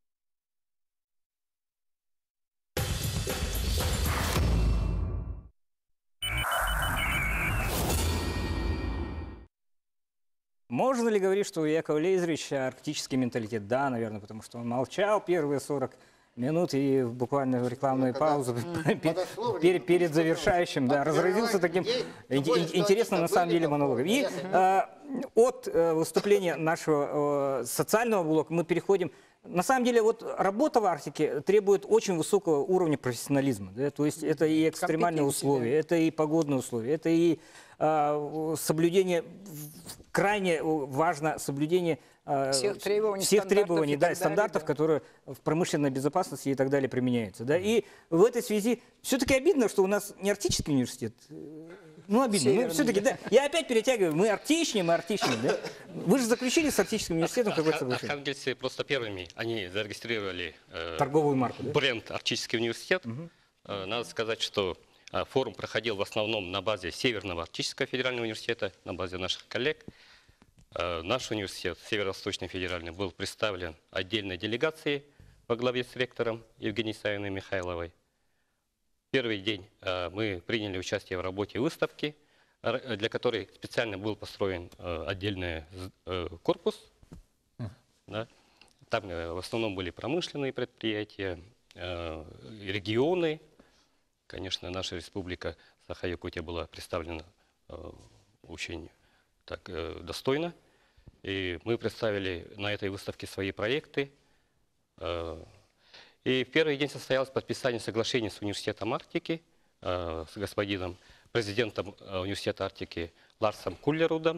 Можно ли говорить, что у Якова Лейзеревича арктический менталитет? Да, наверное, потому что он молчал первые сорок минут и буквально в рекламную Ну, когда паузу подошло время, перед, ну, перед что завершающим, да, отбирать разразился таким людей, ин- тем более, ин- что интересным они на самом были деле такого, монологом. И я- э, от э, выступления нашего э, социального блока мы переходим. На самом деле, вот работа в Арктике требует очень высокого уровня профессионализма. Да? То есть это и экстремальные Компетенции, условия, да. это и погодные условия, это и э, соблюдение, в- крайне важно соблюдение э, Всех требований, всех стандартов требований, и да, так и стандартов, далее, да. которые в промышленной безопасности и так далее применяются. Да? И в этой связи все-таки обидно, что у нас не арктический университет. Ну, обидно. Мы Северный, все-таки, да. Я опять перетягиваю. Мы арктичнее, мы арктичнее, да? Вы же заключили с арктическим университетом какое-то соглашение? Архангельцы просто первыми, они зарегистрировали э, Торговую марку, да? бренд «Арктический университет». Э, Надо сказать, что э, форум проходил в основном на базе Северного Арктического федерального университета, на базе наших коллег. Э, Наш университет, Северо-Восточный федеральный, был представлен отдельной делегацией во главе с ректором Евгенией Савиной Михайловой. Первый день э, мы приняли участие в работе выставки, р- для которой специально был построен э, отдельный з- э, корпус. Да. Там э, в основном были промышленные предприятия, э, регионы. Конечно, наша республика Саха-Якутия была представлена э, очень так, э, достойно. И мы представили на этой выставке свои проекты. Э, И в первый день состоялось подписание соглашения с Университетом Арктики, э, с господином президентом э, Университета Арктики Ларсом Куллерудом.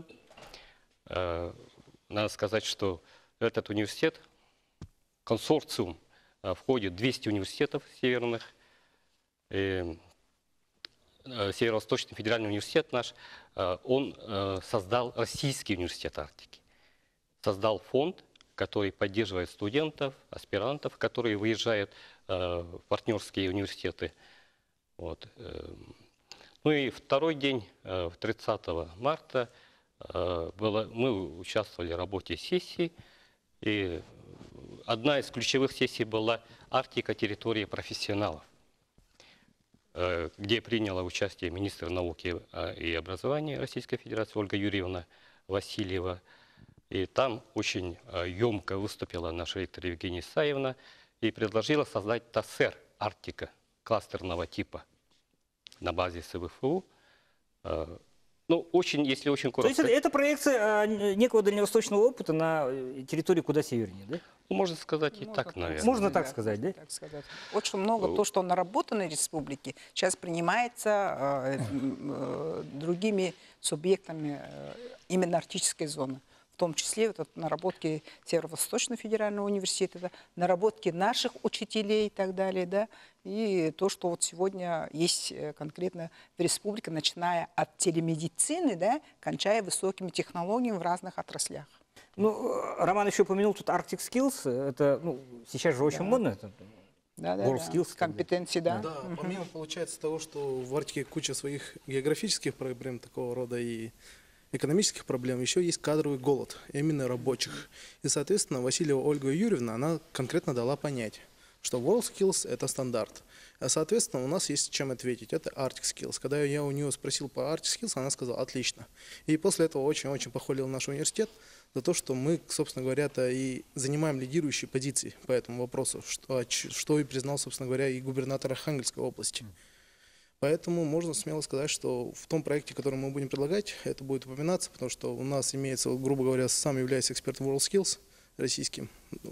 Э, Надо сказать, что этот университет, консорциум, э, входит двести университетов северных. И, э, Северо-Восточный федеральный университет наш, э, он э, создал Российский университет Арктики. Создал фонд, который поддерживает студентов, аспирантов, которые выезжают э, в партнерские университеты. Вот. э. Ну и второй день, э, тридцатого марта, э, было, мы участвовали в работе сессии. И одна из ключевых сессий была «Арктика. Территория профессионалов», э, где приняла участие министр науки э, и образования Российской Федерации Ольга Юрьевна Васильева. И там очень емко выступила наша ректор Евгения Исаевна и предложила создать ТАСЭР «Арктика» кластерного типа на базе СВФУ. Э, Ну, очень, если очень То есть коротко, это, это проекция а, некого дальневосточного опыта на э, территории куда севернее, да? ну, можно сказать и Можно так, наверное. Можно да, так сказать, да? так сказать. Очень много то, что наработано в республике, сейчас принимается э, э, другими субъектами э, именно арктической зоны. В том числе вот, вот, наработки Северо-Восточного федерального университета, наработки наших учителей и так далее, да, и то, что вот сегодня есть э, конкретно в республике, начиная от телемедицины, да, кончая высокими технологиями в разных отраслях. Ну, э, Роман еще упомянул тут Arctic Skills. Это, ну, сейчас же очень модно. Это, Да, да, World да. Skills, компетенции, да. Да, помимо, получается, того, что в Арктике куча своих географических проблем такого рода и экономических проблем, еще есть кадровый голод, именно рабочих. И, соответственно, Васильева Ольга Юрьевна, она конкретно дала понять, что WorldSkills – это стандарт. А, соответственно, у нас есть чем ответить. Это Arctic Skills. Когда я у нее спросил по Arctic Skills, она сказала «отлично». И после этого очень-очень похвалил наш университет за то, что мы, собственно говоря-то, и занимаем лидирующие позиции по этому вопросу, что, что и признал, собственно говоря, и губернатор Архангельской области. Поэтому можно смело сказать, что в том проекте, который мы будем предлагать, это будет упоминаться, потому что у нас имеется, вот, грубо говоря, сам являюсь экспертом WorldSkills российским,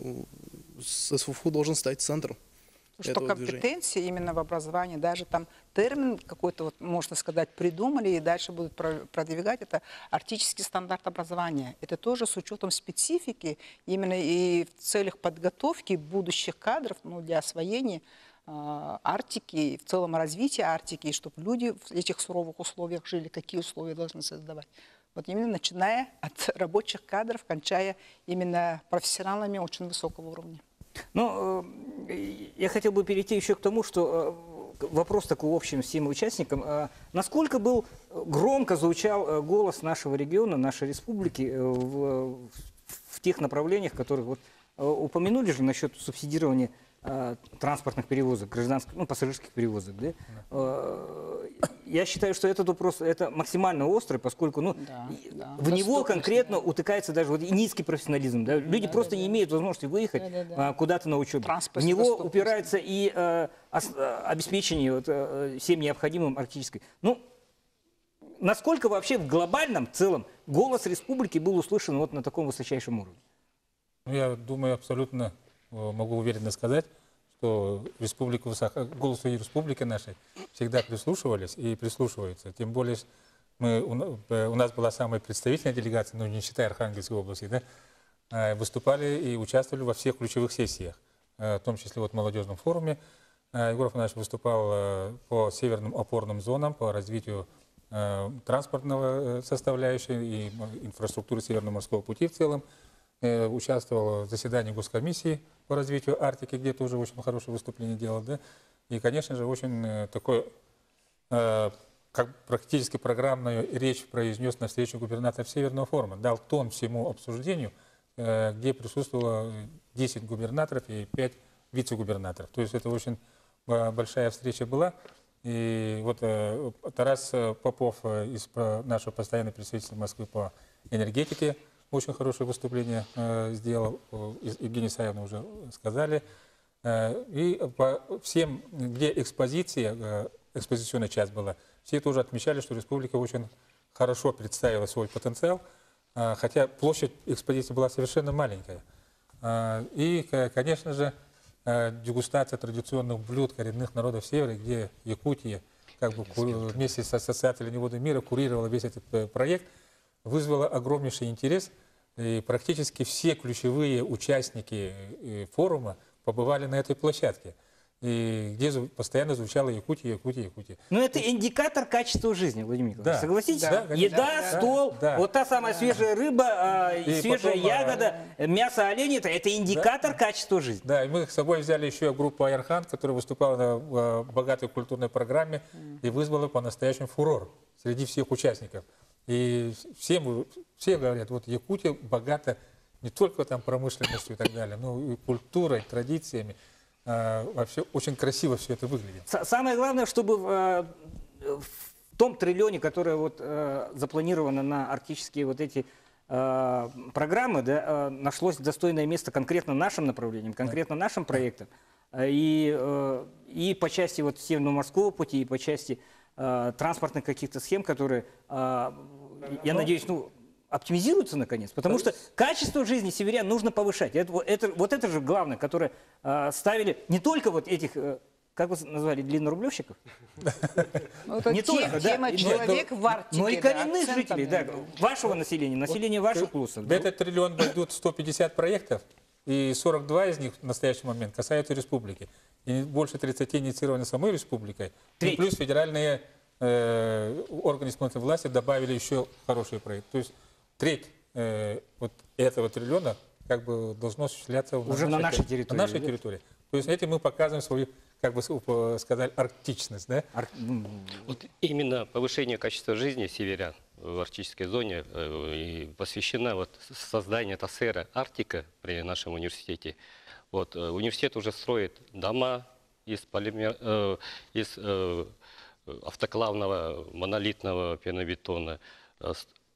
с СФУ должен стать центром Что этого движения. компетенции именно в образовании, даже там термин какой-то, вот, можно сказать, придумали и дальше будут про- продвигать, это арктический стандарт образования. Это тоже с учетом специфики, именно и в целях подготовки будущих кадров, ну, для освоения э, Арктики, и в целом развития Арктики, и чтобы люди в этих суровых условиях жили, какие условия должны создавать. Вот именно начиная от рабочих кадров, кончая именно профессионалами очень высокого уровня. Ну, э, я хотел бы перейти еще к тому, что э, вопрос такой общим всем участникам. Э, Насколько был громко звучал э, голос нашего региона, нашей республики э, в, в тех направлениях, которые вот, э, упомянули же насчет субсидирования э, транспортных перевозок, гражданских, ну, пассажирских перевозок. Да? Э, я считаю, что этот вопрос это максимально острый, поскольку ну, Да, и- да. в него Доступность, конкретно да. утыкается даже вот и низкий профессионализм. Да? Люди просто не имеют возможности выехать Да, да, да. а, куда-то на учебу. В Транспортная него доступность. упирается и э, ос- э, обеспечение вот, э, всем необходимым арктической. Ну, насколько вообще в глобальном целом голос республики был услышан вот на таком высочайшем уровне? Ну, я думаю, абсолютно э, могу уверенно сказать, что республика Саха, голосу республики нашей всегда прислушивались и прислушиваются. Тем более мы, у, на- э, у нас была самая представительная делегация, ну не считая Архангельской области, да, э, выступали и участвовали во всех ключевых сессиях, э, в том числе вот в молодежном форуме. Э, Егор Афанасьевич выступал э, по северным опорным зонам, по развитию э, транспортного э, составляющей и м- инфраструктуры Северного морского пути в целом. Э, Участвовал в заседании госкомиссии по развитию Арктики, где тоже очень хорошее выступление делал. Да? И, конечно же, очень э, такой, э, как практически программную речь произнес на встречу губернаторов Северного форума. Дал тон всему обсуждению, э, где присутствовало десять губернаторов и пять вице-губернаторов. То есть это очень э, большая встреча была. И вот э, Тарас э, Попов э, из э, нашего постоянного представительства Москвы по энергетике очень хорошее выступление э, сделал. Э, из- Евгения Исаевна уже сказали. Э, и по всем, где экспозиция, э, экспозиционная часть была, все тоже отмечали, что республика очень хорошо представила свой потенциал, э, хотя площадь экспозиции была совершенно маленькая. Э, и, к- конечно же, э, дегустация традиционных блюд коренных народов Севера, где Якутия как бы ку- вместе с Ассоциацией оленевода мира курировала весь этот э, проект, вызвало огромнейший интерес. И практически все ключевые участники э, форума побывали на этой площадке, и где зву- постоянно звучало Якутия, Якутия, Якутия. Ну, это индикатор качества жизни, Владимир Николаевич. Да. Согласитесь? Да, конечно. Еда, Да, стол, да. вот та самая свежая рыба, а, и И свежая потом, а, ягода, мясо оленя, это, это индикатор качества жизни. Да, и мы с собой взяли еще группу Айрхан, которая выступала на э, богатой культурной программе и вызвала по-настоящему фурор среди всех участников. И всем, все говорят, вот Якутия богата не только там промышленностью и так далее, но и культурой, традициями. А, вообще очень красиво все это выглядит. С- Самое главное, чтобы в, э, в том триллионе, которое вот, э, запланировано на арктические вот эти э, программы, да, э, нашлось достойное место конкретно нашим направлениям, конкретно нашим проектам. Э, И, э, и по части вот Северного морского пути, и по части э, транспортных каких-то схем, которые, э, я надеюсь, ну, оптимизируются наконец, потому что качество жизни северян нужно повышать. Это, вот это, вот это же главное, которое э, ставили не только вот этих, э, как вы назвали, длиннорублевщиков, Ну, это не те- только, да, тема но- «Человек но- в Арктике». но и да, коренных акцентом жителей, да, был. вашего населения, населения ваших В улусов. да. этот триллион войдут сто пятьдесят проектов, и сорок два из них в настоящий момент касаются республики. И больше тридцати инициированы самой республикой. И Треть. плюс федеральные э, органы исполнительной власти добавили еще хороший проект. То есть треть э, вот этого триллиона как бы должно осуществляться Уже на нашей территории, На нашей да? территории. То есть этим мы показываем свою, как бы э, сказали, арктичность. Да? Ар- ну, Вот именно повышение качества жизни северян в арктической зоне э, и посвящена вот созданию ТАСЭРа «Арктика» при нашем университете. Вот, э, университет уже строит дома из, полимер, э, из э, автоклавного монолитного пенобетона, э,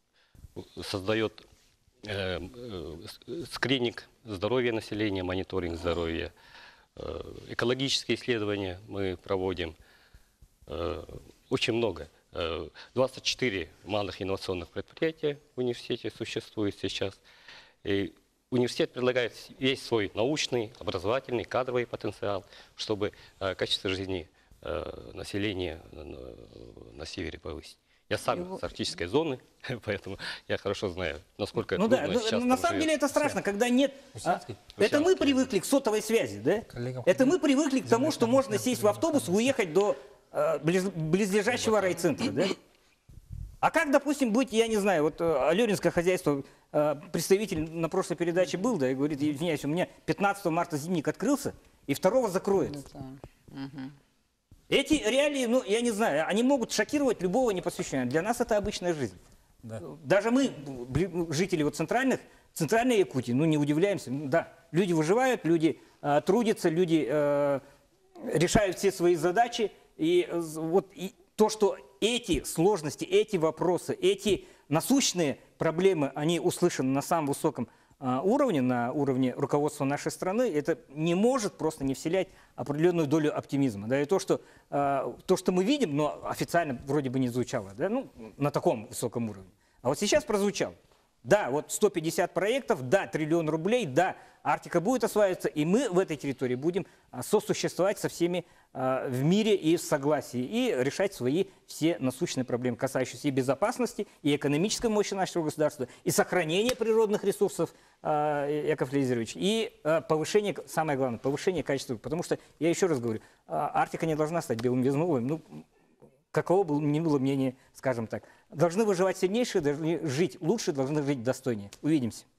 с- создает э, э, с- скрининг здоровья населения, мониторинг здоровья, э, экологические исследования мы проводим. Э, Очень много. Э, двадцать четыре малых инновационных предприятия в университете существует сейчас. И университет предлагает весь свой научный, образовательный, кадровый потенциал, чтобы э, качество жизни э, населения на, на севере повысить. Я сам с арктической зоны, поэтому я хорошо знаю, насколько Ну да, трудно ну, сейчас на там самом живет. деле это страшно, когда нет... а, Усянский? это мы Усянский, привыкли к сотовой связи, да? Коллегам Это мы привыкли к тому, что можно сесть в автобус и уехать до э, близ- близлежащего райцентра, да? А как, допустим, быть, я не знаю, вот э, Алёринское хозяйство, э, представитель на прошлой передаче был, да, и говорит, извиняюсь, у меня пятнадцатого марта зимник открылся, и второго закроется. Эти реалии, ну, я не знаю, они могут шокировать любого непосвященного. Для нас это обычная жизнь. Да. Даже мы, бли- жители вот центральных, центральной Якутии, ну, не удивляемся. Ну, да, люди выживают, люди э, трудятся, люди э, решают все свои задачи. И э, вот и то, что эти сложности, эти вопросы, эти насущные проблемы, они услышаны на самом высоком э, уровне, на уровне руководства нашей страны, это не может просто не вселять определенную долю оптимизма. Да, и то, что, э, то, что мы видим, но официально вроде бы не звучало, да, ну, на таком высоком уровне. А вот сейчас прозвучало. Да, вот сто пятьдесят проектов, да, триллион рублей, да, Арктика будет осваиваться, и мы в этой территории будем а, сосуществовать со всеми а, в мире и в согласии, и решать свои все насущные проблемы, касающиеся и безопасности, и экономической мощи нашего государства, и сохранения природных ресурсов, а, Яков Лизерович, и а, повышение, самое главное, повышение качества. Потому что, я еще раз говорю, а, Арктика не должна стать белым безмолвием, ну, каково бы ни было мнение, скажем так. Должны выживать сильнейшие, должны жить лучше, должны жить достойнее. Увидимся.